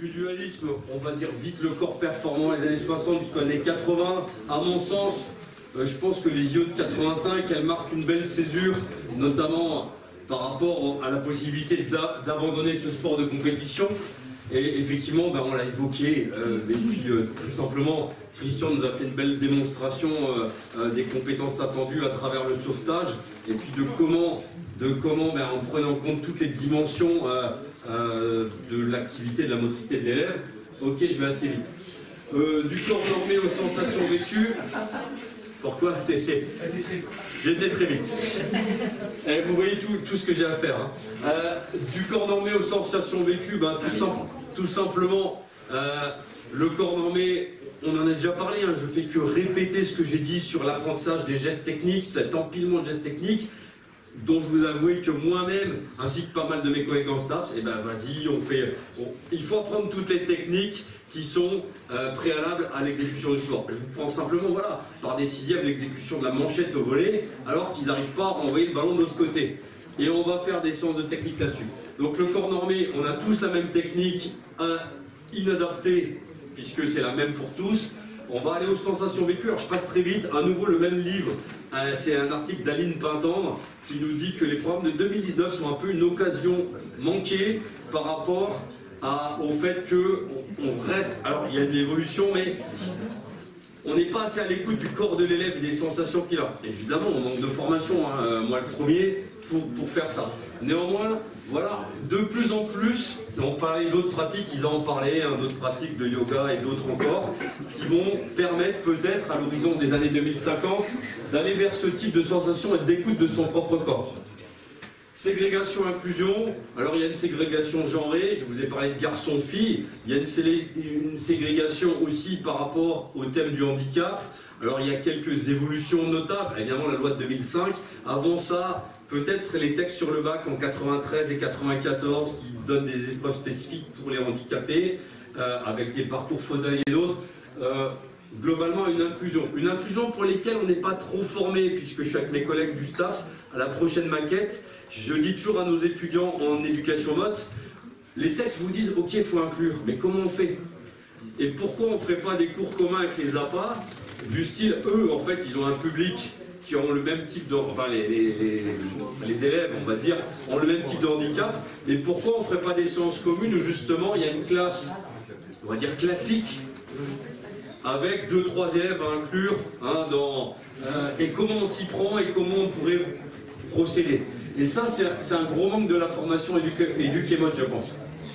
du dualisme, on va dire vite le corps performant les années 60 jusqu'aux années 80. À mon sens, je pense que les JO de 85, elles marquent une belle césure, notamment par rapport à la possibilité d'abandonner ce sport de compétition. Et effectivement, ben, on l'a évoqué, et puis tout simplement, Christian nous a fait une belle démonstration des compétences attendues à travers le sauvetage, et puis de comment ben, en prenant en compte toutes les dimensions de l'activité, de la motricité de l'élève. Ok, je vais assez vite. Du corps normé aux sensations vécues. Pourquoi? J'étais très vite. Et vous voyez tout ce que j'ai à faire. Hein. Du corps normé aux sensations vécues, ben, tout simplement, le corps normé, on en a déjà parlé, hein, je fais que répéter ce que j'ai dit sur l'apprentissage des gestes techniques, cet empilement de gestes techniques, dont je vous avoue que moi-même, ainsi que pas mal de mes collègues en STAPS, et ben vas-y, il faut apprendre toutes les techniques qui sont préalables à l'exécution du sport. Je vous prends simplement, voilà, par des sixièmes, l'exécution de la manchette au volley, alors qu'ils n'arrivent pas à renvoyer le ballon de l'autre côté. Et on va faire des séances de technique là-dessus. Donc le corps normé, on a tous la même technique, inadaptée, puisque c'est la même pour tous. On va aller aux sensations vécues. Alors je passe très vite, à nouveau le même livre, c'est un article d'Aline Pintendre qui nous dit que les programmes de 2019 sont un peu une occasion manquée par rapport au fait qu'on reste... Alors il y a une évolution, mais on n'est pas assez à l'écoute du corps de l'élève et des sensations qu'il a. Évidemment, on manque de formation, hein, moi le premier, pour faire ça. Néanmoins, voilà, de plus en plus, on parlait d'autres pratiques, ils en ont parlé, hein, d'autres pratiques de yoga et d'autres encore, qui vont permettre peut-être à l'horizon des années 2050 d'aller vers ce type de sensation et d'écoute de son propre corps. Ségrégation, inclusion, alors il y a une ségrégation genrée, je vous ai parlé de garçons-filles, il y a une ségrégation aussi par rapport au thème du handicap. Alors il y a quelques évolutions notables, évidemment la loi de 2005, avant ça, peut-être les textes sur le bac en 93 et 94 qui donnent des épreuves spécifiques pour les handicapés, avec les parcours fauteuil et d'autres. Globalement une inclusion pour lesquelles on n'est pas trop formé, puisque je suis avec mes collègues du STAPS, à la prochaine maquette, je dis toujours à nos étudiants en éducation mote, les textes vous disent ok il faut inclure, mais comment on fait? Et pourquoi on ne ferait pas des cours communs avec les APA, du style, eux en fait ils ont un public qui ont le même type de, enfin les élèves on va dire, ont le même type de handicap, et pourquoi on ne ferait pas des séances communes où justement il y a une classe, on va dire classique, avec 2-3 élèves à inclure, hein, et comment on s'y prend et comment on pourrait procéder. Et ça, c'est un gros manque de la formation éduquée-mode, je pense.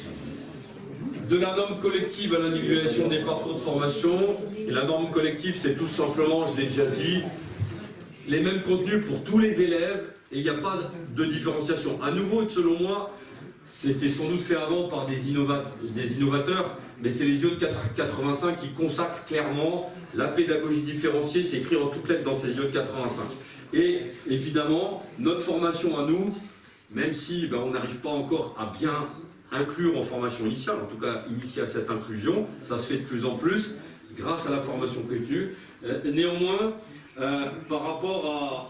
De la norme collective à l'individualisation des parcours de formation. Et la norme collective, c'est tout simplement, je l'ai déjà dit, les mêmes contenus pour tous les élèves, et il n'y a pas de différenciation. À nouveau, selon moi, c'était sans doute fait avant par des innovateurs, mais c'est les IO de 85 qui consacrent clairement la pédagogie différenciée, c'est écrit en toutes lettres dans ces IO de 85. Et évidemment, notre formation à nous, même si on n'arrive pas encore à bien inclure en formation initiale, en tout cas initier à cette inclusion, ça se fait de plus en plus, grâce à la formation continue. Néanmoins, par rapport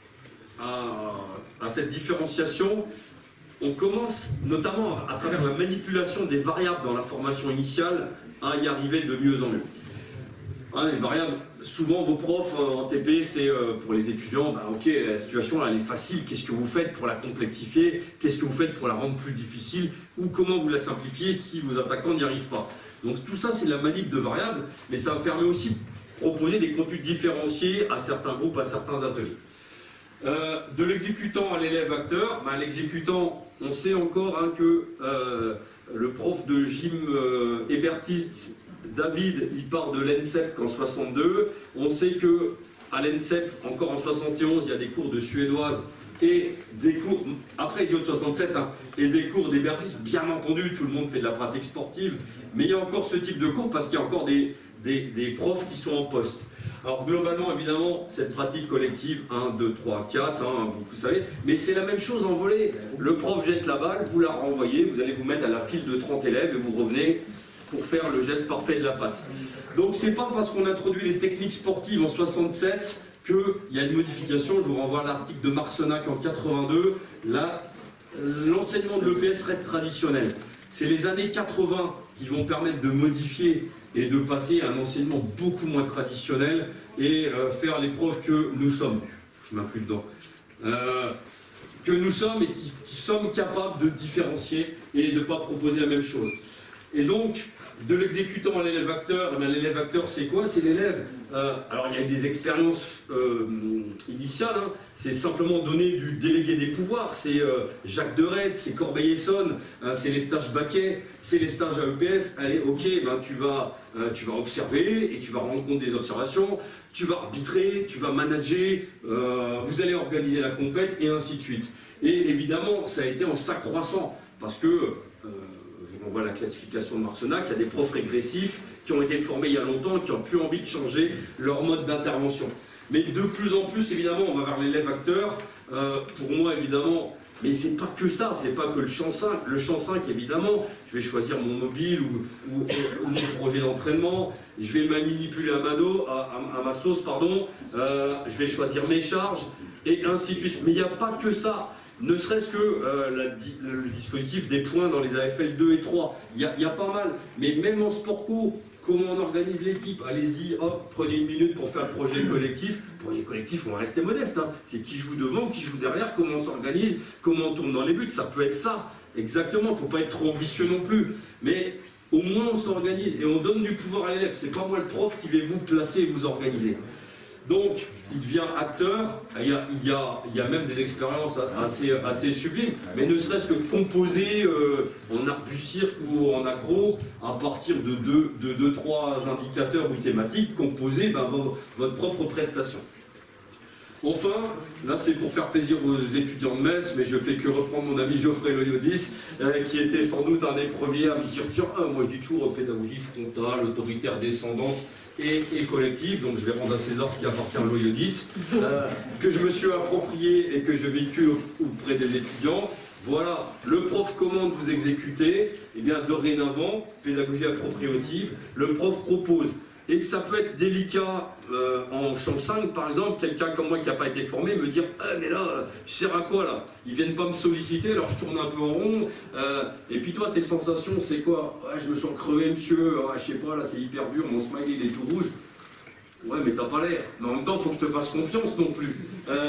à cette différenciation, on commence, notamment à travers la manipulation des variables dans la formation initiale, à y arriver de mieux en mieux. Hein, les variables, souvent vos profs en TP, c'est pour les étudiants, ok, la situation elle est facile, qu'est-ce que vous faites pour la complexifier, qu'est-ce que vous faites pour la rendre plus difficile, ou comment vous la simplifiez si vos attaquants n'y arrivent pas. Donc tout ça c'est la manip de variables, mais ça permet aussi de proposer des contenus différenciés à certains groupes, à certains ateliers. De l'exécutant à l'élève acteur, l'exécutant, on sait encore hein, que le prof de gym hébertiste, David, il part de l'ENSEP en 62. On sait que à l'ENSEP, encore en 71, il y a des cours de suédoise et des cours, après les autres 67, hein, et des cours d'hébertiste, bien entendu, tout le monde fait de la pratique sportive, mais il y a encore ce type de cours parce qu'il y a encore des profs qui sont en poste. Alors globalement, évidemment, cette pratique collective, 1, 2, 3, 4, hein, vous savez, mais c'est la même chose en volley. Le prof jette la balle, vous la renvoyez, vous allez vous mettre à la file de 30 élèves et vous revenez pour faire le geste parfait de la passe. Donc c'est pas parce qu'on introduit les techniques sportives en 67 qu'il y a une modification. Je vous renvoie à l'article de Marcenac en 82. L'enseignement de l'EPS reste traditionnel. C'est les années 80 qui vont permettre de modifier et de passer à un enseignement beaucoup moins traditionnel et faire les profs que nous sommes. Je m'inclus dedans. Que nous sommes et qui sommes capables de différencier et de ne pas proposer la même chose. Et donc, de l'exécutant à l'élève acteur, l'élève acteur c'est quoi? C'est l'élève. Alors il y a eu des expériences initiales, hein. C'est simplement donner du délégué des pouvoirs, c'est Jacques Derettes, c'est Corbeil-Essonnes, c'est les stages Baquet, c'est les stages AEPS. Allez, ok, ben, tu vas observer et tu vas rendre compte des observations, tu vas arbitrer, tu vas manager, vous allez organiser la compète et ainsi de suite. Et évidemment, ça a été en s'accroissant parce que on voit la classification de Marcenac, il y a des profs régressifs qui ont été formés il y a longtemps et qui n'ont plus envie de changer leur mode d'intervention. Mais de plus en plus, évidemment, on va vers l'élève acteur. Pour moi, évidemment, mais c'est pas que ça, c'est pas que le champ 5. Le champ 5, évidemment, je vais choisir mon mobile ou mon projet d'entraînement, je vais manipuler à ma sauce, pardon, je vais choisir mes charges, et ainsi de suite. Mais il n'y a pas que ça. Ne serait-ce que le dispositif des points dans les AFL 2 et 3, il y a pas mal. Mais même en sport co, comment on organise l'équipe? Allez-y, hop, prenez une minute pour faire le projet collectif. Projet collectif, on va rester modeste. Hein. C'est qui joue devant, qui joue derrière, comment on s'organise, comment on tourne dans les buts. Ça peut être ça, exactement. Il ne faut pas être trop ambitieux non plus. Mais au moins on s'organise et on donne du pouvoir à l'élève. C'est pas moi le prof qui vais vous placer et vous organiser. Donc, il devient acteur, il y a même des expériences assez sublimes, mais ne serait-ce que composer en art du cirque ou en accro, à partir de 2-3 indicateurs ou thématiques, composer votre propre prestation. Enfin, là c'est pour faire plaisir aux étudiants de Metz, mais je fais que reprendre mon ami Geoffrey Loyodis, qui était sans doute un des premiers à me dire tiens, moi je dis toujours pédagogie frontale, autoritaire descendante, et collective, donc je vais rendre à César ce qui appartient à Loyodis, que je me suis approprié et que je véhicule auprès des étudiants. Voilà, le prof commande, vous exécutez, et bien dorénavant, pédagogie appropriative, le prof propose. Et ça peut être délicat en champ 5, par exemple, quelqu'un comme moi qui n'a pas été formé me dire ah, mais là, je sers à quoi là? Ils viennent pas me solliciter, alors je tourne un peu en rond. Et puis toi, tes sensations, c'est quoi? Ouais, je me sens crevé, monsieur, je sais pas, là c'est hyper dur, mon smiley il est tout rouge. Ouais, mais t'as pas l'air. Mais en même temps, il faut que je te fasse confiance non plus.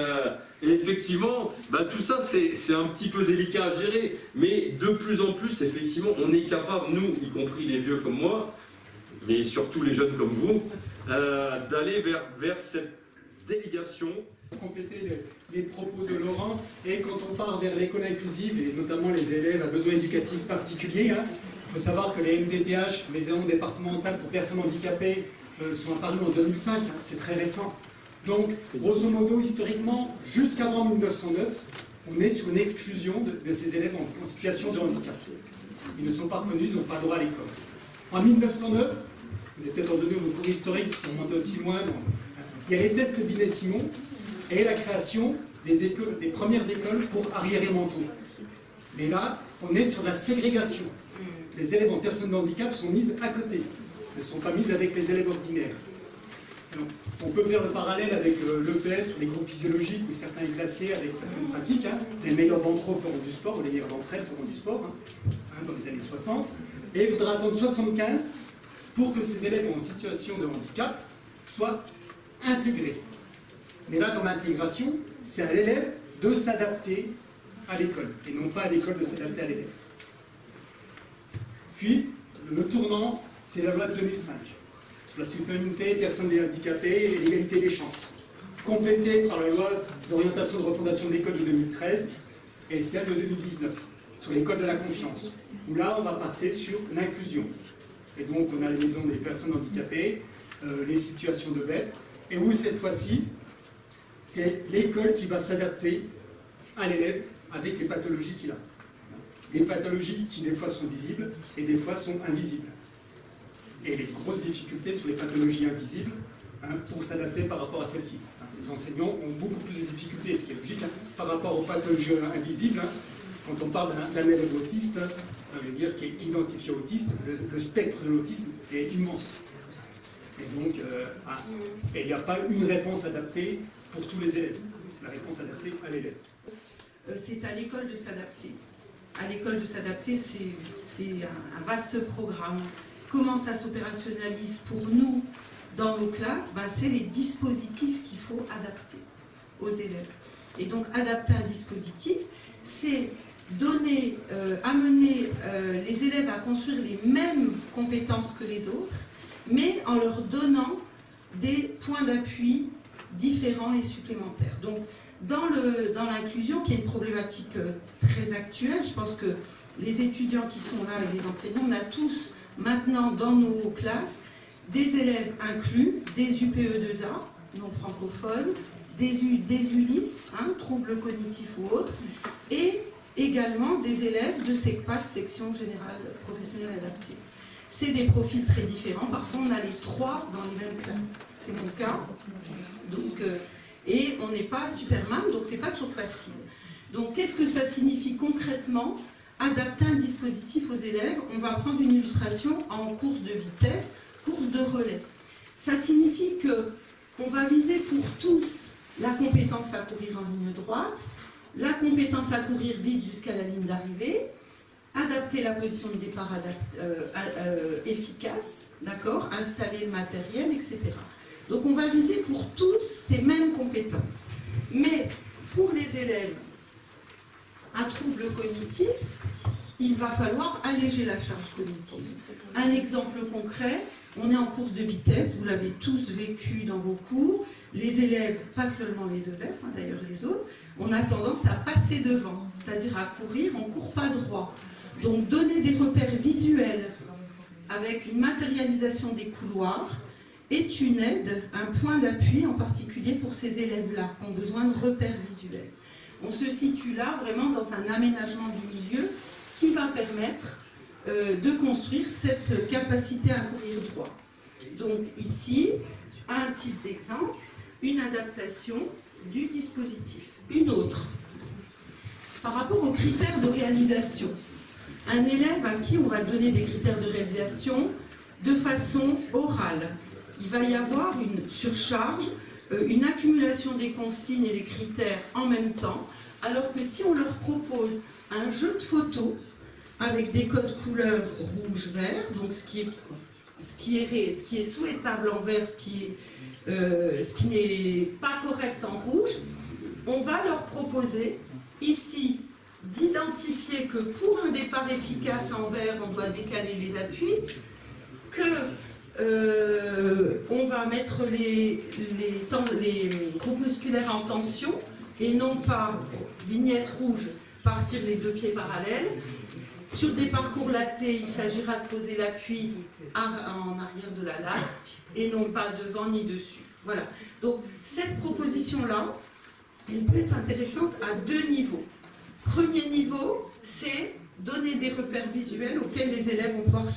Et effectivement, tout ça, c'est un petit peu délicat à gérer. Mais de plus en plus, effectivement, on est capable, nous, y compris les vieux comme moi, mais surtout les jeunes comme vous, d'aller vers cette délégation. Compléter les propos de Laurent, et quand on part vers l'école inclusive, et notamment les élèves à besoins éducatifs particuliers, il faut savoir que les MDPH, maisons départementales pour personnes handicapées, sont apparus en 2005, c'est très récent. Donc, grosso modo, historiquement, jusqu'avant 1909, on est sur une exclusion de ces élèves en situation de handicap. Ils ne sont pas reconnus, ils n'ont pas le droit à l'école. En 1909, vous avez peut-être entendu vos cours historiques, si on monte aussi loin, il y a les tests Binet-Simon et la création des premières écoles pour arriérés mentaux. Mais là, on est sur la ségrégation. Les élèves en personnes de handicap sont mises à côté, ne sont pas mises avec les élèves ordinaires. Donc, on peut faire le parallèle avec l'EPS sur les groupes physiologiques où certains sont classés avec certaines pratiques. Les meilleurs d'entre eux feront du sport, ou les meilleurs d'entre elles feront du sport, dans les années 60. Et il faudra attendre 75 pour que ces élèves en situation de handicap soient intégrés. Mais là, dans l'intégration, c'est à l'élève de s'adapter à l'école, et non pas à l'école de s'adapter à l'élève. Puis, le tournant, c'est la loi de 2005, sur la citoyenneté, personnes handicapées et l'égalité des chances, complétée par la loi d'orientation de refondation de l'école de 2013 et celle de 2019, sur l'école de la confiance, où là, on va passer sur l'inclusion. Et donc, on a les maisons des personnes handicapées, les situations de bêtes, et où, cette fois-ci, c'est l'école qui va s'adapter à l'élève avec les pathologies qu'il a. Des pathologies qui, des fois, sont visibles et des fois sont invisibles. Et les grosses difficultés sur les pathologies invisibles pour s'adapter par rapport à celles-ci. Les enseignants ont beaucoup plus de difficultés, ce qui est logique, par rapport aux pathologies invisibles. Quand on parle d'un élève autiste, ça veut dire qu'il est identifié autiste, le spectre de l'autisme est immense. Et donc, il n'y a pas une réponse adaptée pour tous les élèves. C'est la réponse adaptée à l'élève. C'est à l'école de s'adapter. À l'école de s'adapter, c'est un vaste programme. Comment ça s'opérationnalise pour nous dans nos classes? C'est les dispositifs qu'il faut adapter aux élèves. Et donc adapter un dispositif, c'est amener les élèves à construire les mêmes compétences que les autres, mais en leur donnant des points d'appui différents et supplémentaires. Donc, dans l'inclusion, qui est une problématique très actuelle, je pense que les étudiants qui sont là et les enseignants, on a tous maintenant dans nos classes des élèves inclus, des UPE2A, non francophones, des ULIS, troubles cognitifs ou autres, et également des élèves de SECPAD, section générale professionnelle adaptée. C'est des profils très différents, parfois on a les trois dans les mêmes classes. C'est mon cas. Donc, et on n'est pas Superman, donc c'est pas toujours facile. Donc qu'est-ce que ça signifie concrètement? Adapter un dispositif aux élèves. On va prendre une illustration en course de vitesse, course de relais. Ça signifie qu'on va viser pour tous la compétence à courir en ligne droite, la compétence à courir vite jusqu'à la ligne d'arrivée, adapter la position de départ efficace, d'accord, installer le matériel, etc. Donc on va viser pour tous ces mêmes compétences. Mais pour les élèves à troubles cognitifs, il va falloir alléger la charge cognitive. Un exemple concret, on est en course de vitesse, vous l'avez tous vécu dans vos cours, les élèves, pas seulement les élèves, d'ailleurs les autres, on a tendance à passer devant, c'est-à-dire à courir, on ne court pas droit. Donc donner des repères visuels avec une matérialisation des couloirs est une aide, un point d'appui en particulier pour ces élèves-là qui ont besoin de repères visuels. On se situe là vraiment dans un aménagement du milieu qui va permettre de construire cette capacité à courir droit. Donc ici, un type d'exemple, une adaptation du dispositif. Une autre, par rapport aux critères de réalisation. Un élève à qui on va donner des critères de réalisation de façon orale. Il va y avoir une surcharge, une accumulation des consignes et des critères en même temps, alors que si on leur propose un jeu de photos avec des codes couleurs rouge-vert, donc ce qui est souhaitable en vert, ce qui n'est pas correct en rouge, on va leur proposer ici d'identifier que pour un départ efficace en vert, on doit décaler les appuis, on va mettre les groupes musculaires en tension et non pas vignette rouge, partir les deux pieds parallèles. Sur des parcours latés, il s'agira de poser l'appui en arrière de la latte et non pas devant ni dessus. Voilà. Donc cette proposition-là, elle peut être intéressante à deux niveaux. Premier niveau, c'est donner des repères visuels auxquels les élèves vont pouvoir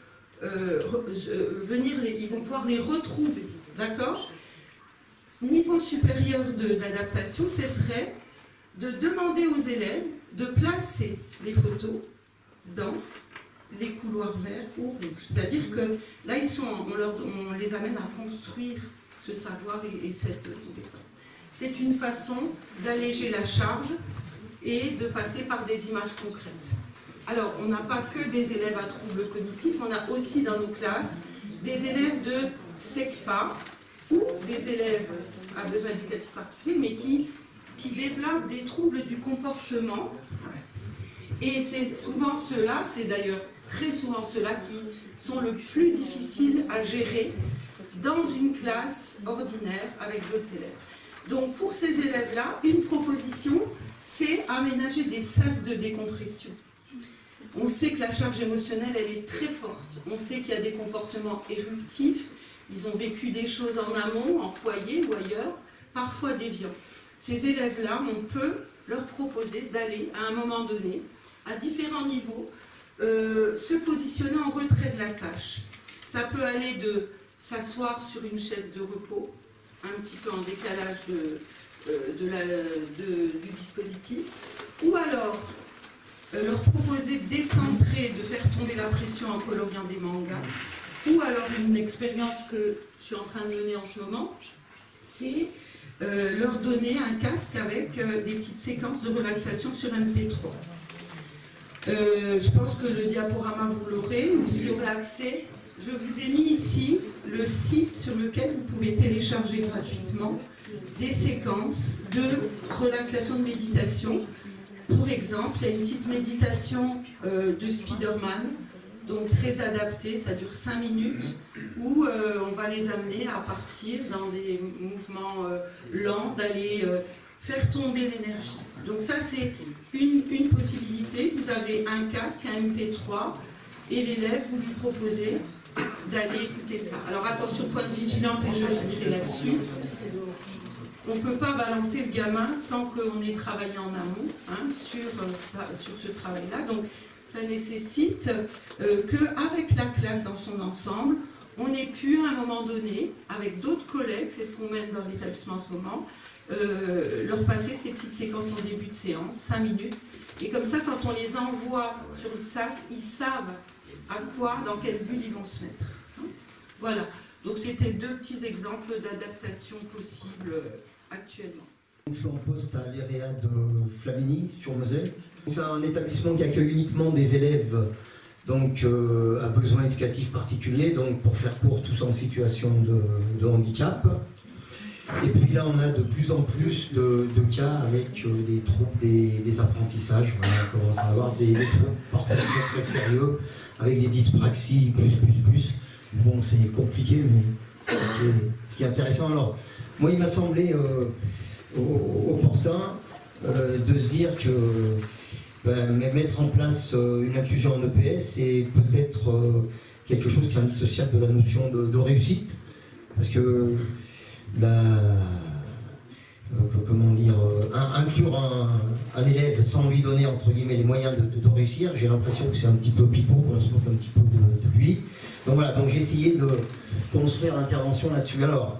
ils vont pouvoir les retrouver. D'accord? Niveau supérieur d'adaptation, ce serait de demander aux élèves de placer les photos dans les couloirs verts ou rouges. C'est-à-dire que là, on les amène à construire ce savoir et cette compétence. C'est une façon d'alléger la charge et de passer par des images concrètes. Alors, on n'a pas que des élèves à troubles cognitifs, on a aussi dans nos classes des élèves de SECPA ou des élèves à besoins éducatifs particuliers, mais qui développent des troubles du comportement. Et c'est souvent ceux-là, c'est d'ailleurs très souvent ceux-là qui sont le plus difficiles à gérer dans une classe ordinaire avec d'autres élèves. Donc pour ces élèves-là, une proposition, c'est aménager des sas de décompression. On sait que la charge émotionnelle, elle est très forte. On sait qu'il y a des comportements éruptifs. Ils ont vécu des choses en amont, en foyer ou ailleurs, parfois déviants. Ces élèves-là, on peut leur proposer d'aller, à un moment donné, à différents niveaux, se positionner en retrait de la tâche. Ça peut aller de s'asseoir sur une chaise de repos, un petit peu en décalage du dispositif, ou alors leur proposer de décentrer, de faire tomber la pression en coloriant des mangas, ou alors une expérience que je suis en train de mener en ce moment, c'est leur donner un casque avec des petites séquences de relaxation sur MP3. Je pense que le diaporama, vous l'aurez, vous y aurez accès. Je vous ai mis ici le site sur lequel vous pouvez télécharger gratuitement des séquences de relaxation de méditation. Pour exemple, il y a une petite méditation de Spiderman, donc très adaptée, ça dure 5 minutes, où on va les amener à partir dans des mouvements lents, d'aller faire tomber l'énergie. Donc ça, c'est une possibilité. Vous avez un casque, un MP3, et l'élève, vous lui proposez d'aller écouter ça. Alors attention, point de vigilance, et je vais là-dessus. On ne peut pas balancer le gamin sans qu'on ait travaillé en amont sur ce travail-là. Donc ça nécessite qu'avec la classe dans son ensemble, on ait pu à un moment donné, avec d'autres collègues, c'est ce qu'on mène dans l'établissement en ce moment, leur passer ces petites séquences en début de séance, 5 minutes. Et comme ça, quand on les envoie sur le SAS, ils savent à quoi, dans quelle bulle ils vont se mettre. Voilà. Donc c'était 2 petits exemples d'adaptation possibles actuellement. Je suis en poste à l'EREA de Flamini, sur Moselle. C'est un établissement qui accueille uniquement des élèves donc, à besoins éducatifs particuliers, donc pour faire court, tous en situation de handicap. Et puis là, on a de plus en plus de cas avec des troubles des apprentissages. Voilà, on commence à avoir des troubles parfois très sérieux, avec des dyspraxies, plus. Bon, c'est compliqué, mais ce qui est intéressant. Alors, moi, il m'a semblé opportun de se dire que mettre en place une inclusion en EPS, c'est peut-être quelque chose qui est indissociable de la notion de réussite. Parce que comment dire, inclure un élève sans lui donner entre guillemets les moyens de réussir, j'ai l'impression que c'est un petit peu pipeau, qu'on se moque un petit peu de lui. Donc voilà, donc j'ai essayé de construire l'intervention là-dessus. Alors,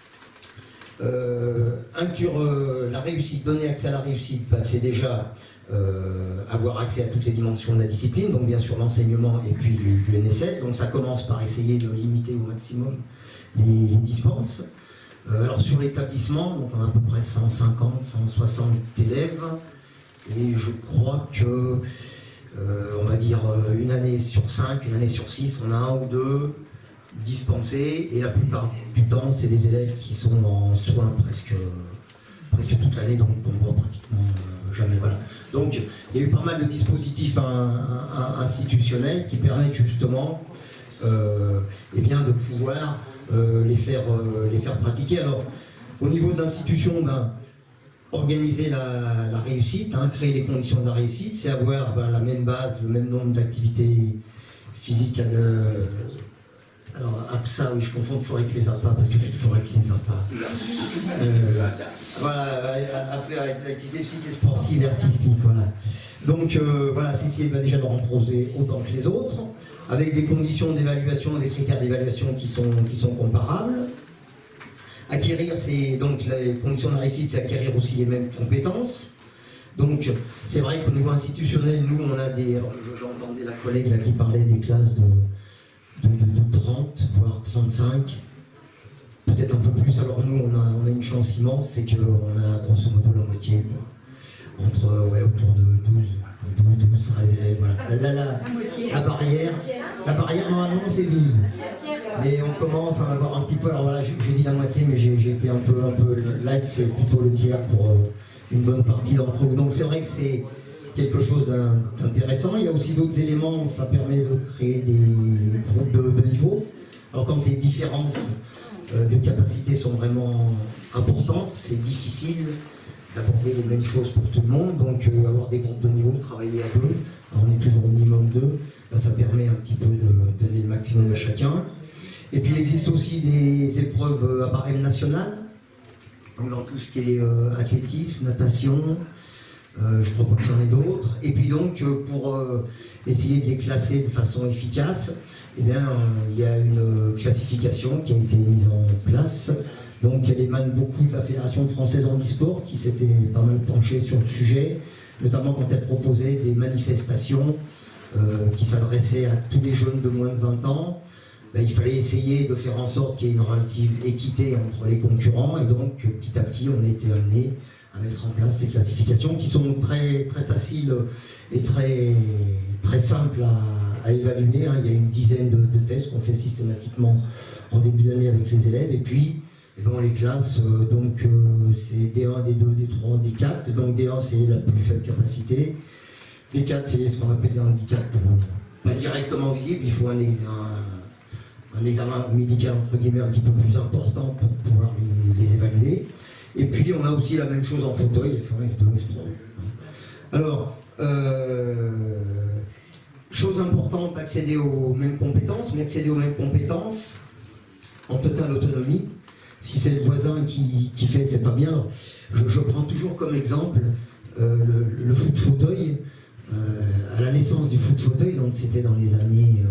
inclure la réussite, donner accès à la réussite, c'est déjà avoir accès à toutes les dimensions de la discipline, donc bien sûr l'enseignement et puis du NSS. Donc ça commence par essayer de limiter au maximum les dispenses. Alors sur l'établissement, donc on a à peu près 150, 160 élèves, et je crois que, on va dire, une année sur 5, une année sur 6, on a 1 ou 2 dispensés, et la plupart du temps, c'est des élèves qui sont en soins presque toute l'année, donc on voit pratiquement jamais. Voilà. Donc il y a eu pas mal de dispositifs institutionnels qui permettent justement eh bien, de pouvoir les faire pratiquer. Alors, au niveau de l'institution, organiser la réussite, créer les conditions de la réussite, c'est avoir la même base, le même nombre d'activités physiques. Alors, APSA, oui, je confonds toujours avec les APA, parce que je suis toujours avec les APA. Voilà, après, avec l'activité physique et sportive et artistique, voilà. Donc, voilà, c'est essayer déjà de renforcer autant que les autres, avec des conditions d'évaluation, des critères d'évaluation qui sont comparables. Acquérir, donc les conditions de la réussite, c'est acquérir aussi les mêmes compétences. Donc c'est vrai qu'au niveau institutionnel, nous on a des... Alors j'entendais la collègue là, qui parlait des classes de 30, voire 35, peut-être un peu plus. Alors nous on a une chance immense, c'est qu'on a grosso modo la moitié, quoi. Entre autour de 12, 13 élèves, voilà. La barrière normalement c'est 12. Mais on commence à en avoir un petit peu, alors voilà, j'ai dit la moitié, mais j'ai été un peu light, c'est plutôt le tiers pour une bonne partie d'entre vous. Donc c'est vrai que c'est quelque chose d'intéressant. Il y a aussi d'autres éléments, ça permet de créer des groupes de niveau. Alors quand ces différences de capacité sont vraiment importantes, c'est difficile d'aborder les mêmes choses pour tout le monde, donc avoir des groupes de niveau, travailler à 2, on est toujours au minimum 2, ça permet un petit peu de donner le maximum à chacun. Et puis il existe aussi des épreuves à barème national, donc dans tout ce qui est athlétisme, natation, je crois pas qu'il y en ait d'autres. Et puis donc pour essayer de les classer de façon efficace, eh bien, il y a une classification qui a été mise en place. Donc elle émane beaucoup de la Fédération française handisport qui s'était pas mal penchée sur le sujet, notamment quand elle proposait des manifestations qui s'adressaient à tous les jeunes de moins de 20 ans. Il fallait essayer de faire en sorte qu'il y ait une relative équité entre les concurrents, et donc petit à petit on a été amené à mettre en place ces classifications qui sont très, très faciles et très, très simples à évaluer. Hein. Il y a une dizaine de tests qu'on fait systématiquement en début d'année avec les élèves. Et puis, les classes, c'est D1, D2, D3, D4. Donc D1, c'est la plus faible capacité. D4, c'est ce qu'on appelle un handicap pas directement visible. Il faut un examen médical, entre guillemets, un petit peu plus important pour pouvoir les évaluer. Et puis, on a aussi la même chose en fauteuil, F1, F2, F3. Alors, chose importante, accéder aux mêmes compétences, mais accéder aux mêmes compétences en totale autonomie. Si c'est le voisin qui fait, c'est pas bien. Je prends toujours comme exemple le foot fauteuil. À la naissance du foot fauteuil, donc c'était dans les années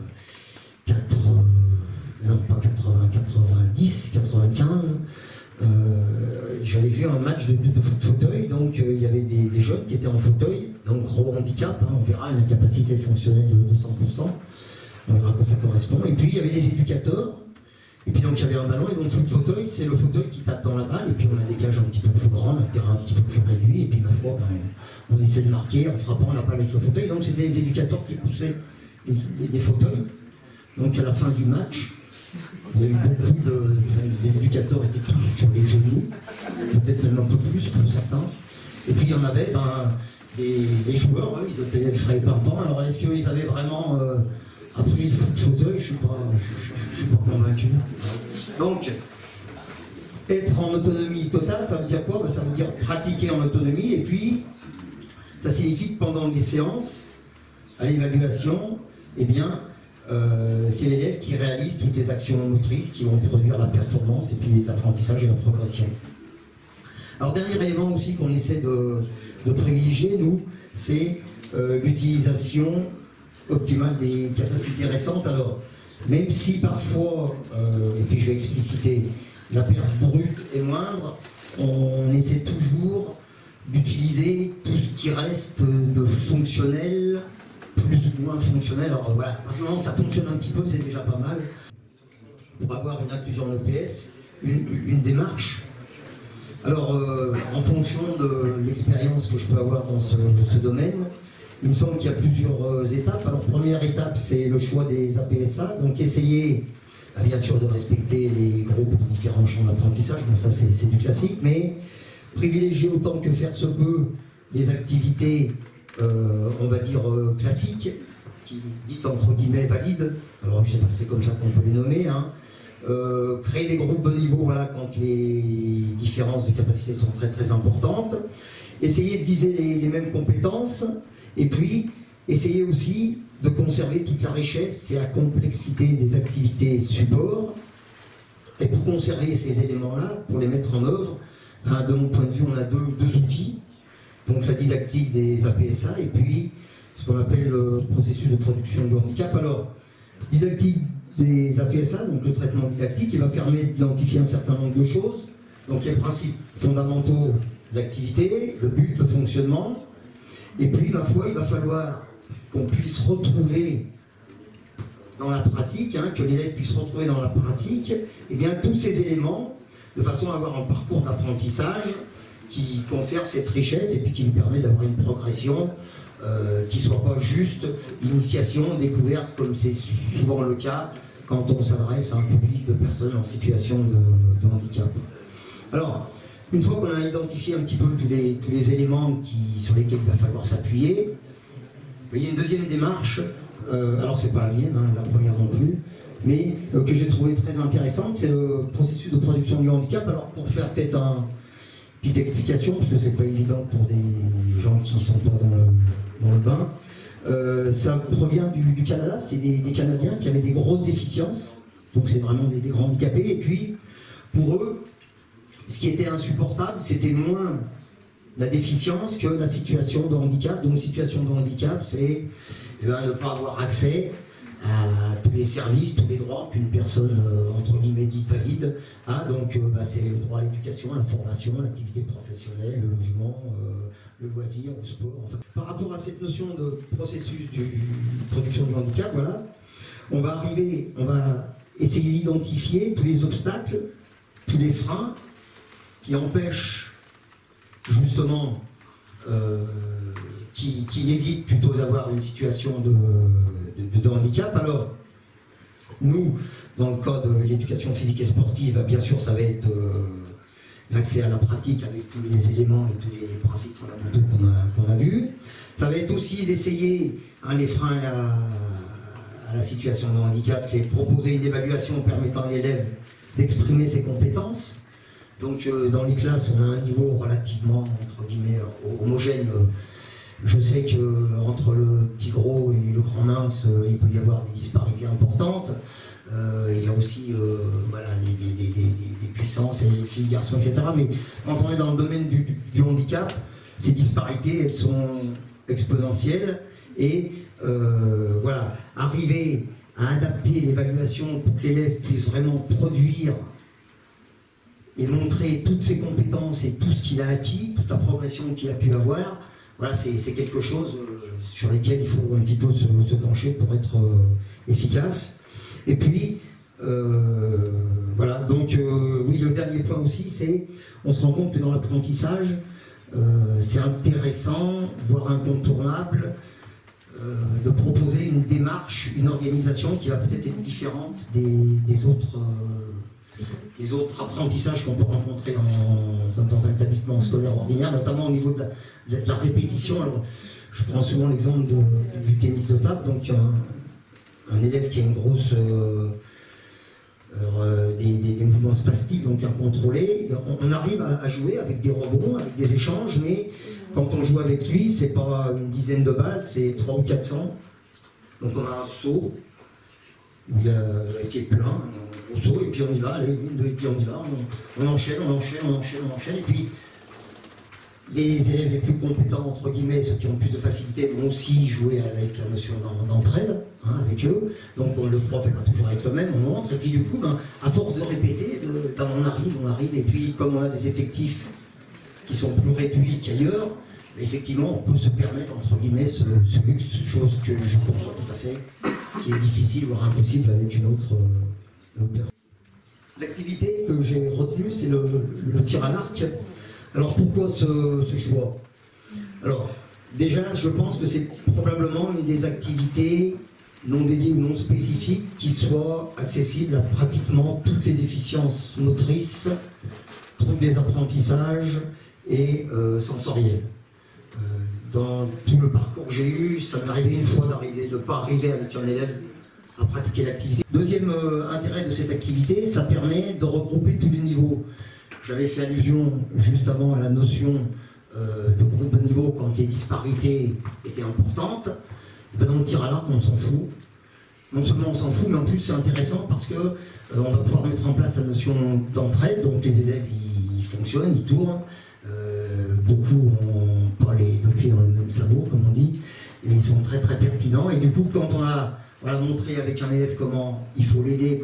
90, 95, j'avais vu un match de foot fauteuil, donc il y avait des jeunes qui étaient en fauteuil, donc gros handicap, hein, on verra une incapacité fonctionnelle de 100%, on verra à quoi ça correspond, et puis il y avait des éducateurs, et puis donc il y avait un ballon, et donc foot fauteuil, c'est le fauteuil qui tape dans la balle, et puis on a des cages un petit peu plus grandes, un terrain un petit peu plus réduit, et puis ma foi, on essaie de marquer en frappant la balle avec le fauteuil, donc c'était les éducateurs qui poussaient les fauteuils, donc à la fin du match, il y a eu beaucoup les éducateurs étaient tous sur les genoux, peut-être même un peu plus pour certains. Et puis il y en avait des joueurs, eux, ils étaient frais pimpants. Alors est-ce qu'ils avaient vraiment appris le fauteuil? Je ne suis pas convaincu. Donc, être en autonomie totale, ça veut dire quoi? Ça veut dire pratiquer en autonomie, et puis ça signifie que pendant les séances, à l'évaluation, eh bien, c'est l'élève qui réalise toutes les actions motrices qui vont produire la performance et puis les apprentissages et la progression. Alors, dernier élément aussi qu'on essaie de privilégier, nous, c'est l'utilisation optimale des capacités récentes. Alors, même si parfois, et puis je vais expliciter, la perf brute est moindre, on essaie toujours d'utiliser tout ce qui reste de fonctionnel, plus ou moins fonctionnel. Alors voilà, à partir du moment où ça fonctionne un petit peu, c'est déjà pas mal. Pour avoir une inclusion en EPS, une démarche. Alors, en fonction de l'expérience que je peux avoir dans ce domaine, il me semble qu'il y a plusieurs étapes. Alors, première étape, c'est le choix des APSA. Donc, essayer, bien sûr, de respecter les groupes de différents champs d'apprentissage. Bon, ça, c'est du classique. Mais privilégier autant que faire se peut les activités on va dire classiques, qui dites entre guillemets valides, alors je ne sais pas si c'est comme ça qu'on peut les nommer, hein. Créer des groupes de niveau, voilà, quand les différences de capacité sont très très importantes, essayer de viser les mêmes compétences, et puis essayer aussi de conserver toute la richesse et la complexité des activités support, et pour conserver ces éléments-là, pour les mettre en œuvre, de mon point de vue, on a deux outils. Donc la didactique des APSA et puis ce qu'on appelle le processus de production du handicap. Alors, didactique des APSA, donc le traitement didactique, il va permettre d'identifier un certain nombre de choses. Donc les principes fondamentaux de l'activité, le but, le fonctionnement. Et puis, ma foi, il va falloir qu'on puisse retrouver dans la pratique, hein, que l'élève puisse retrouver dans la pratique, eh bien, tous ces éléments, de façon à avoir un parcours d'apprentissage qui conserve cette richesse et puis qui lui permet d'avoir une progression qui ne soit pas juste initiation, découverte, comme c'est souvent le cas quand on s'adresse à un public de personnes en situation de handicap. Alors, une fois qu'on a identifié un petit peu tous les éléments sur lesquels il va falloir s'appuyer, il y a une deuxième démarche, alors c'est pas la mienne, hein, la première non plus, mais que j'ai trouvé très intéressante, c'est le processus de production du handicap. Alors pour faire peut-être une petite explication, parce que c'est pas évident pour des gens qui ne sont pas dans le bain, ça provient du Canada. C'était des Canadiens qui avaient des grosses déficiences, donc c'est vraiment des grands handicapés, et puis pour eux, ce qui était insupportable, c'était moins la déficience que la situation de handicap. Donc situation de handicap, c'est ne pas avoir accès à tous les services, tous les droits qu'une personne entre guillemets dite valide a. Donc c'est le droit à l'éducation, la formation, l'activité professionnelle, le logement, le loisir, le sport. Enfin, par rapport à cette notion de processus de production du handicap, voilà, on va essayer d'identifier tous les obstacles, tous les freins qui empêchent justement, qui évite plutôt d'avoir une situation de handicap. Alors, nous, dans le cas de l'éducation physique et sportive, bien sûr, ça va être l'accès à la pratique avec tous les éléments et tous les principes fondamentaux qu'on a vus. Ça va être aussi d'essayer, les freins à la situation de handicap, c'est proposer une évaluation permettant à l'élève d'exprimer ses compétences. Donc dans les classes, on a un niveau relativement, entre guillemets, homogène. Je sais qu'entre le petit gros et le grand mince, il peut y avoir des disparités importantes. Il y a aussi voilà, des puissances, les filles, garçons, etc. Mais quand on est dans le domaine du handicap, ces disparités, elles sont exponentielles. Et voilà, arriver à adapter l'évaluation pour que l'élève puisse vraiment produire et montrer toutes ses compétences et tout ce qu'il a acquis, toute la progression qu'il a pu avoir, voilà, c'est quelque chose sur lequel il faut un petit peu se pencher pour être efficace. Et puis, voilà, donc oui, le dernier point aussi, c'est on se rend compte que dans l'apprentissage, c'est intéressant, voire incontournable, de proposer une démarche, une organisation qui va peut-être être différente des autres apprentissages qu'on peut rencontrer dans un établissement scolaire ordinaire, notamment au niveau de la répétition. Alors, je prends souvent l'exemple du tennis de table, donc un élève qui a une grosse des mouvements spastiques, donc incontrôlés, on arrive à jouer avec des rebonds, avec des échanges, mais quand on joue avec lui, c'est pas une dizaine de balles, c'est 300 ou 400. Donc on a un saut qui est plein, un gros saut, et puis on y va, allez, une, deux, et puis on y va, on enchaîne, et puis les élèves les plus compétents, entre guillemets, ceux qui ont plus de facilité, vont aussi jouer avec la notion d'entraide, avec eux. Donc le prof n'est pas toujours avec eux-mêmes, on montre, et puis du coup, à force de répéter, on arrive, et puis comme on a des effectifs qui sont plus réduits qu'ailleurs, effectivement, on peut se permettre, entre guillemets, ce luxe, chose que je comprends tout à fait, qui est difficile, voire impossible avec une autre personne. L'activité que j'ai retenue, c'est le tir à l'arc. Alors pourquoi ce choix? Alors, déjà, je pense que c'est probablement une des activités non dédiées ou non spécifiques qui soit accessible à pratiquement toutes les déficiences motrices, troubles des apprentissages et sensoriels. Dans tout le parcours que j'ai eu, ça m'est arrivé une fois de ne pas arriver avec un élève à pratiquer l'activité. Deuxième intérêt de cette activité, ça permet de regrouper tous les niveaux. J'avais fait allusion juste avant à la notion de groupe de niveau quand les disparités étaient importantes. Dans le tir à l'arc, on s'en fout. Non seulement on s'en fout, mais en plus c'est intéressant parce que on va pouvoir mettre en place la notion d'entraide. Donc les élèves, ils fonctionnent, ils tournent. Beaucoup n'ont pas les deux pieds dans le même sabot, comme on dit, et ils sont très très pertinents. Et du coup, quand on a montré avec un élève comment il faut l'aider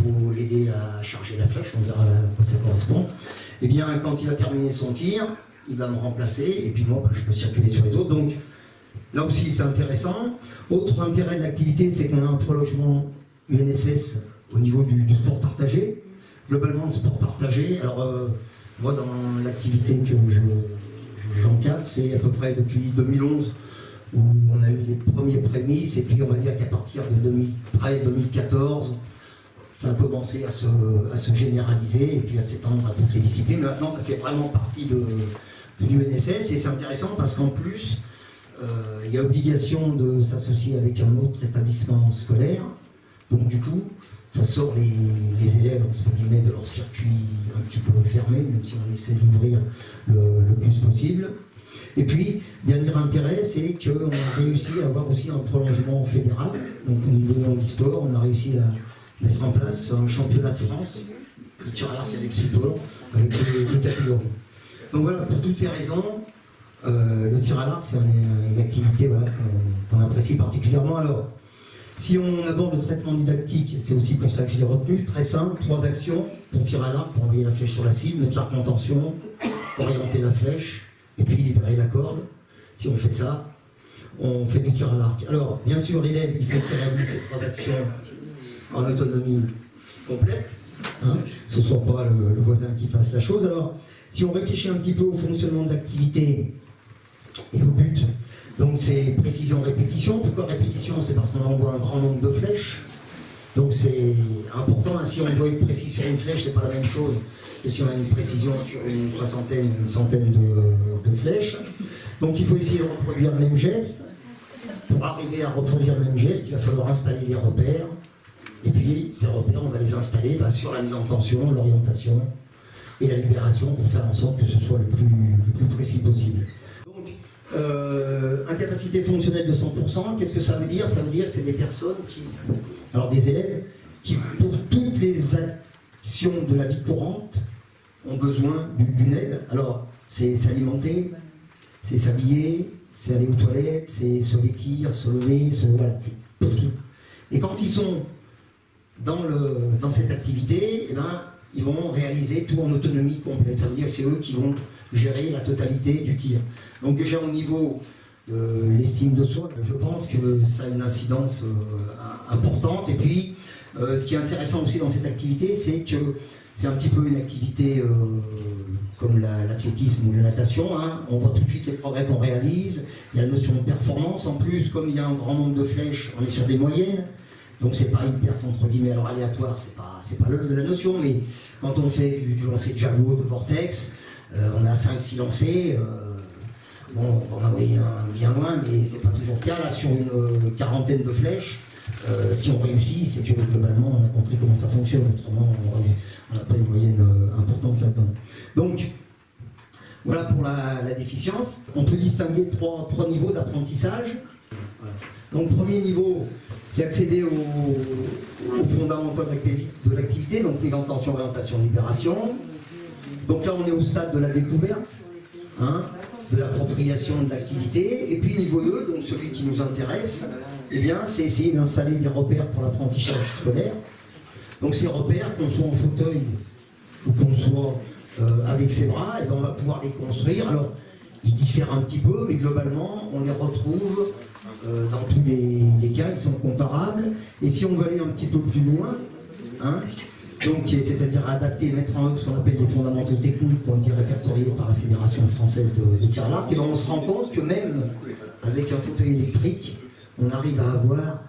à charger la flèche, on verra à quoi ça correspond, et bien quand il a terminé son tir, il va me remplacer, et puis moi je peux circuler sur les autres. Donc là aussi c'est intéressant. Autre intérêt de l'activité, c'est qu'on a un prolongement UNSS au niveau du sport partagé. Globalement, le sport partagé, alors moi dans l'activité que j'encadre, c'est à peu près depuis 2011 où on a eu les premiers prémices, et puis on va dire qu'à partir de 2013-2014, ça a commencé à se généraliser et puis à s'étendre à toutes les disciplines. Maintenant, ça fait vraiment partie de l'UNSS, et c'est intéressant parce qu'en plus, il y a obligation de s'associer avec un autre établissement scolaire. Donc du coup, ça sort les élèves, entre guillemets, de leur circuit un petit peu fermé, même si on essaie d'ouvrir le plus possible. Et puis, dernier intérêt, c'est qu'on a réussi à avoir aussi un prolongement fédéral. Donc au niveau du handisport, on a réussi à mettre en place un championnat de France, le tir à l'arc avec support, avec deux catégories. Donc voilà, pour toutes ces raisons, le tir à l'arc, c'est une activité qu'on apprécie particulièrement. Alors, si on aborde le traitement didactique, c'est aussi pour ça que je l'ai retenu, très simple, 3 actions pour tirer à l'arc, pour envoyer la flèche sur la cible, mettre l'arc en tension, orienter la flèche, et puis libérer la corde. Si on fait ça, on fait du tir à l'arc. Alors, bien sûr, l'élève, il faut qu'il réalise ces 3 actions en autonomie complète, ce ne soit pas le voisin qui fasse la chose. Alors, Si on réfléchit un petit peu au fonctionnement de l'activité et au but, donc c'est précision-répétition. Pourquoi répétition? C'est parce qu'on envoie un grand nombre de flèches. Donc c'est important, hein. Si on doit être précis sur une flèche, c'est pas la même chose que si on a une précision sur une soixantaine, une centaine de flèches. Donc il faut essayer de reproduire le même geste. Pour arriver à reproduire le même geste, il va falloir installer des repères. Et puis ces repères, on va les installer sur la mise en tension, l'orientation et la libération pour faire en sorte que ce soit le plus précis possible. Donc, incapacité fonctionnelle de 100%, qu'est-ce que ça veut dire? Ça veut dire que c'est des personnes alors des élèves, qui pour toutes les actions de la vie courante ont besoin d'une aide. Alors, c'est s'alimenter, c'est s'habiller, c'est aller aux toilettes, c'est se vêtir, se lever, voilà, pour tout. Et quand ils sont dans cette activité, eh ben, ils vont réaliser tout en autonomie complète. Ça veut dire que c'est eux qui vont gérer la totalité du tir. Donc déjà au niveau de l'estime de soi, je pense que ça a une incidence importante. Et puis, ce qui est intéressant aussi dans cette activité, c'est que c'est un petit peu une activité comme l'athlétisme ou la natation, hein. On voit tout de suite les progrès qu'on réalise, il y a la notion de performance. En plus, comme il y a un grand nombre de flèches, on est sur des moyennes. Donc c'est pas une perf entre guillemets alors aléatoire, c'est pas la notion, mais quand on fait du lancer de javelot, de vortex, on a 5-6 lancers, bon, on va en envoyer un bien loin, mais c'est pas toujours le cas. Là, sur une quarantaine de flèches, si on réussit, c'est que globalement on a compris comment ça fonctionne, autrement on n'a pas une moyenne importante là-dedans. Donc, voilà pour la déficience. On peut distinguer trois niveaux d'apprentissage. Donc, premier niveau, c'est accéder aux fondamentaux de l'activité, donc mise en tension, orientation, libération. Donc là, on est au stade de la découverte, hein, de l'appropriation de l'activité. Et puis niveau 2, donc celui qui nous intéresse, eh bien, c'est essayer d'installer des repères pour l'apprentissage scolaire. Donc ces repères, qu'on soit en fauteuil ou qu'on soit avec ses bras, eh bien, on va pouvoir les construire. Alors, ils diffèrent un petit peu, mais globalement, on les retrouve dans tous les cas, ils sont comparables. Et si on veut aller un petit peu plus loin, hein, donc c'est-à-dire adapter, mettre en œuvre ce qu'on appelle les fondamentaux techniques qui ont été répertoriés par la Fédération française de tir à l'arc, et on se rend compte que même avec un fauteuil électrique, on arrive à avoir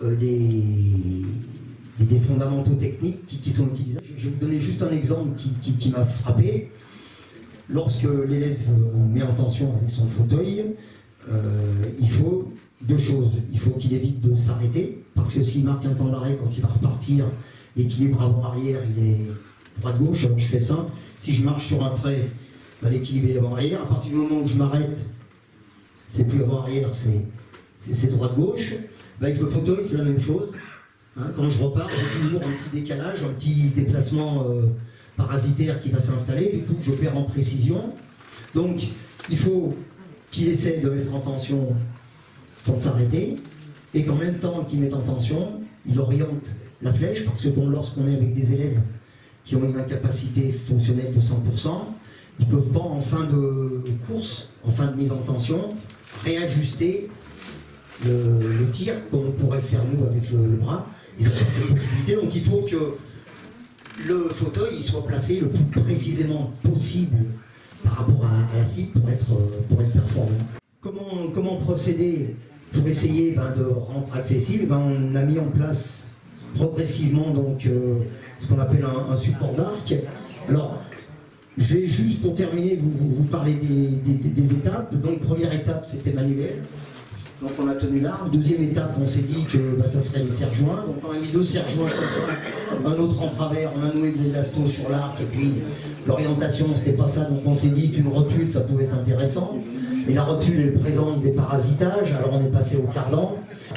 des fondamentaux techniques qui sont utilisables. Je vais vous donner juste un exemple qui m'a frappé. Lorsque l'élève met en tension avec son fauteuil, il faut deux choses. Il faut qu'il évite de s'arrêter, parce que s'il marque un temps d'arrêt, quand il va repartir, l'équilibre avant-arrière, il est droite-gauche. Alors je fais simple. Si je marche sur un trait, l'équilibre est avant-arrière. À partir du moment où je m'arrête, c'est plus avant-arrière, c'est droite-gauche. Avec le fauteuil, c'est la même chose. Hein, quand je repars, j'ai toujours un petit décalage, un petit déplacement parasitaire qui va s'installer. Du coup, je perds en précision. Donc, il faut qu'il essaie de mettre en tension sans s'arrêter, et qu'en même temps qu'il met en tension, il oriente la flèche, parce que bon, lorsqu'on est avec des élèves qui ont une incapacité fonctionnelle de 100%, ils ne peuvent pas en fin de course, en fin de mise en tension, réajuster le tir, comme on pourrait le faire nous avec le bras. Ils ont pas cette possibilité, donc il faut que le fauteuil il soit placé le plus précisément possible par rapport à la cible pour être performant. Comment procéder pour essayer de rendre accessible? On a mis en place progressivement donc, ce qu'on appelle un support d'arc. Alors, je vais juste pour terminer vous parler des étapes. Donc première étape c'était manuel. Donc on a tenu l'arc. Deuxième étape, on s'est dit que ça serait les serre-joints. Donc on a mis 2 serre-joints comme ça, un autre en travers, on a noué des élastos sur l'arc, et puis l'orientation c'était pas ça, donc on s'est dit qu'une rotule ça pouvait être intéressant. Et la rotule elle présente des parasitages, alors on est passé au cardan.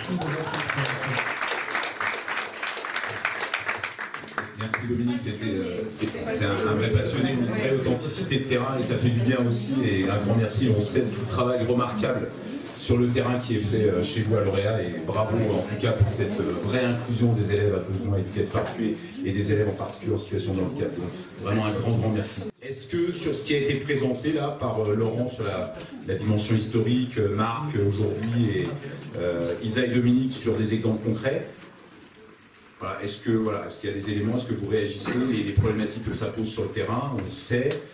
Merci Dominique, c'est un vrai passionné, une vraie authenticité de terrain et ça fait du bien aussi, et un grand merci, on sait tout le travail remarquable sur le terrain qui est fait chez vous à Lauréat, et bravo en tout cas pour cette vraie inclusion des élèves à besoins éducatifs particuliers et des élèves en particulier en situation de handicap. Donc vraiment un grand merci. Est-ce que sur ce qui a été présenté là par Laurent sur la dimension historique, Marc aujourd'hui et Isa et Dominique sur des exemples concrets, voilà, est-ce qu'il y a des éléments, est-ce que vous réagissez, les problématiques que ça pose sur le terrain, on le sait,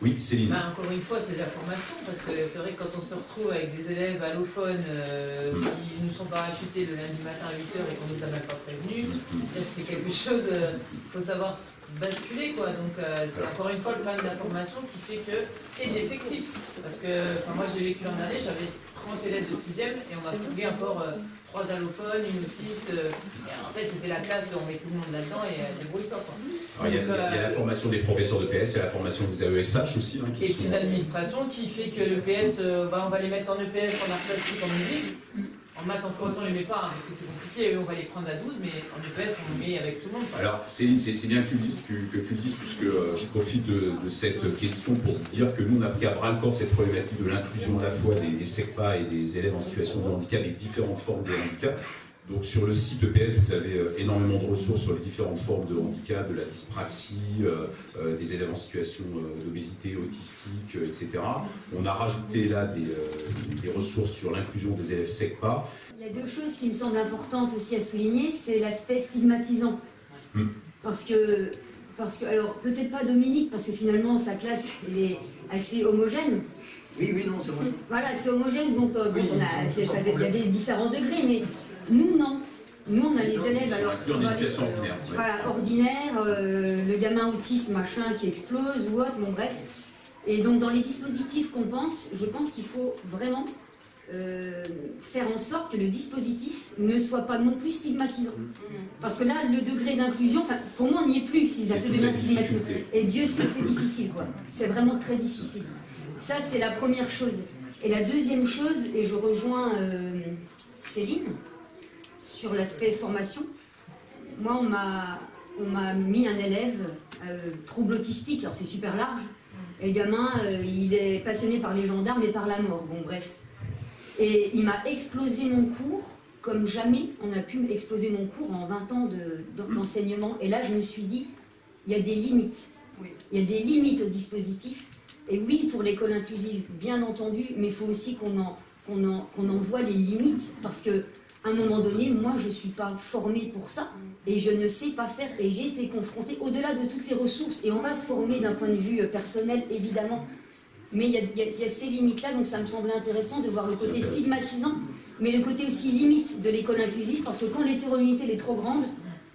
Oui, Céline. Encore une fois, c'est de la formation, parce que c'est vrai que quand on se retrouve avec des élèves allophones qui nous sont parachutés le lundi matin à 8h et qu'on nous a même pas prévenus, c'est quelque chose, il faut savoir basculer, quoi. Donc c'est encore une fois le problème de la formation qui fait que, et d'effectifs. Parce que moi je l'ai vécu en année, j'avais 30 élèves de 6e et on m'a fouillé encore 3 allophones, une autiste. En fait, c'était la classe, on met tout le monde là-dedans et débrouille-toi, quoi. Il y a la formation des professeurs de PS, il y a la formation des AESH aussi. Hein, et puis l'administration qui fait que le PS, on va les mettre en EPS, en art plastique, en musique. En maths, en français, on ne les met pas, hein, parce que c'est compliqué, on va les prendre à 12, mais en EPS, on les met avec tout le monde. Alors, Céline, c'est bien que tu le dises, puisque je profite de cette question pour te dire que nous, on a pris à bras-le-corps cette problématique de l'inclusion à la fois des SECPA et des élèves en situation de handicap, les différentes formes de handicap. Donc sur le site EPS, vous avez énormément de ressources sur les différentes formes de handicap, de la dyspraxie, des élèves en situation d'obésité, autistique, etc. On a rajouté là des ressources sur l'inclusion des élèves SECPA. Il y a deux choses qui me semblent importantes aussi à souligner, c'est l'aspect stigmatisant. Parce que, alors peut-être pas Dominique, parce que finalement sa classe elle est assez homogène. Oui, non, c'est vrai. Voilà, c'est homogène, donc il y a des différents degrés, mais nous, non. Nous, on a les élèves alors, ordinaire. Voilà, ordinaire, le gamin autiste, machin, qui explose ou autre, bon bref. Et donc, dans les dispositifs qu'on pense, je pense qu'il faut vraiment faire en sorte que le dispositif ne soit pas non plus stigmatisant. Parce que là, le degré d'inclusion, pour moi, on n'y est plus si ça se devient stigmatisant. Et Dieu sait que c'est difficile, quoi. C'est vraiment très difficile. Ça, c'est la première chose. Et la deuxième chose, et je rejoins Céline, sur l'aspect formation. Moi, on m'a mis un élève trouble autistique, alors c'est super large. Et le gamin, il est passionné par les gendarmes et par la mort, bon bref. Et il m'a explosé mon cours comme jamais on a pu exploser mon cours en 20 ans d'enseignement. Et là, je me suis dit, il y a des limites. Il y a des limites au dispositif. Et oui, pour l'école inclusive, bien entendu, mais il faut aussi qu'on en voit les limites, parce que à un moment donné, moi, je ne suis pas formée pour ça, et je ne sais pas faire, et j'ai été confrontée au-delà de toutes les ressources, et on va se former d'un point de vue personnel, évidemment, mais il y a ces limites-là, donc ça me semblait intéressant de voir le côté stigmatisant, mais le côté aussi limite de l'école inclusive, parce que quand l'hétérogénéité est trop grande,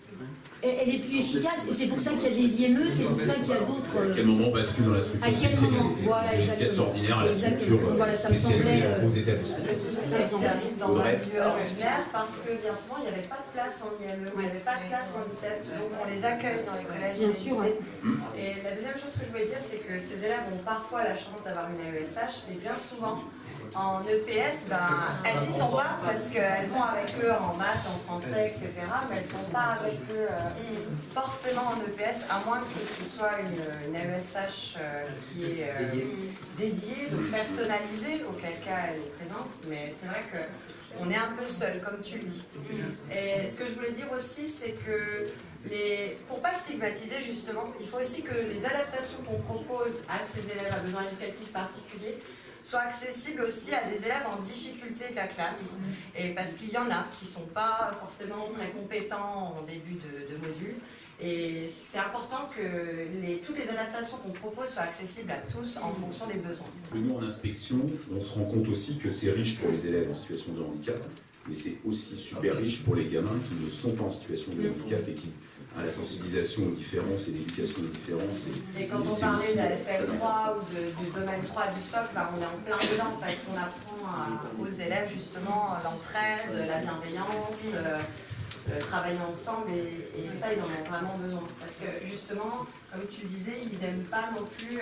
elle est plus efficace, et c'est pour ça qu'il y a des IME, c'est pour ça qu'il y a d'autres... À quel moment bascule dans la structure à quel moment, voilà, de l'éducation ordinaire à la structure spécialisée aux établissements. Dans un milieu ordinaire, parce que bien souvent, il n'y avait pas de place en IME, il n'y avait pas de place en ITEP, donc on les accueille dans les collèges. Bien sûr, ouais. Et la deuxième chose que je voulais dire, c'est que ces élèves ont parfois la chance d'avoir une AESH, et bien souvent, en EPS, elles n'y sont pas, parce qu'elles vont avec eux en maths, en français, etc., mais elles ne sont pas avec eux forcément en EPS, à moins que ce soit une AESH qui est dédiée, donc personnalisée, auquel cas elle est présente, mais c'est vrai qu'on est un peu seul, comme tu le dis. Et ce que je voulais dire aussi, c'est que pour ne pas stigmatiser justement, il faut aussi que les adaptations qu'on propose à ces élèves à besoins éducatifs particuliers soient accessibles aussi à des élèves en difficulté de la classe, et parce qu'il y en a qui ne sont pas forcément très compétents en début de module, et c'est important que toutes les adaptations qu'on propose soient accessibles à tous en fonction des besoins. Nous, en inspection, on se rend compte aussi que c'est riche pour les élèves en situation de handicap, mais c'est aussi super riche pour les gamins qui ne sont pas en situation de handicap et qui ont la sensibilisation aux différences et l'éducation aux différences. Et quand on parlait de la FL3 ou du domaine 3 du socle, on est en plein dedans parce qu'on apprend aux élèves justement l'entraide, la bienveillance, travailler ensemble, et ça ils en ont vraiment besoin. Parce que justement, comme tu disais, ils n'aiment pas non plus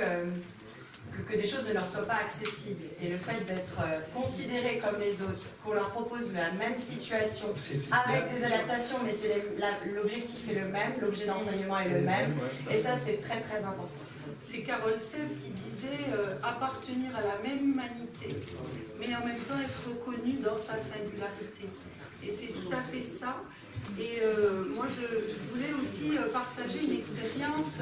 que des choses ne leur soient pas accessibles. Et le fait d'être considérés comme les autres, qu'on leur propose la même situation, avec des adaptations, mais l'objectif est le même, l'objet d'enseignement est le même, et ça c'est très très important. C'est Carole Sèvres qui disait appartenir à la même humanité, mais en même temps être reconnu dans sa singularité. Et c'est tout à fait ça. Et moi, je voulais aussi partager une expérience.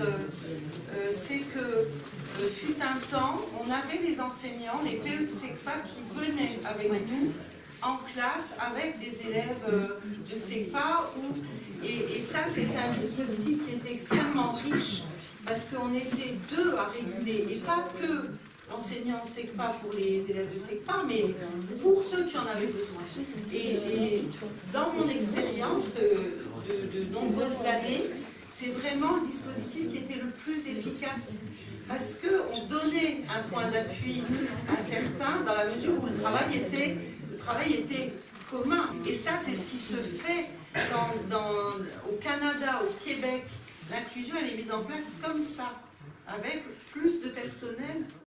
C'est que, fut un temps, on avait les enseignants, les PE de SECPA qui venaient avec nous en classe avec des élèves de SECPA. Et ça, c'était un dispositif qui était extrêmement riche. parce qu'on était deux à réguler, et pas que enseignants en SECPA pour les élèves de SECPA, mais pour ceux qui en avaient besoin. Et dans mon expérience de nombreuses années, c'est vraiment le dispositif qui était le plus efficace, parce qu'on donnait un point d'appui à certains dans la mesure où le travail était commun. Et ça, c'est ce qui se fait au Canada, au Québec. L'inclusion, elle est mise en place comme ça, avec plus de personnel.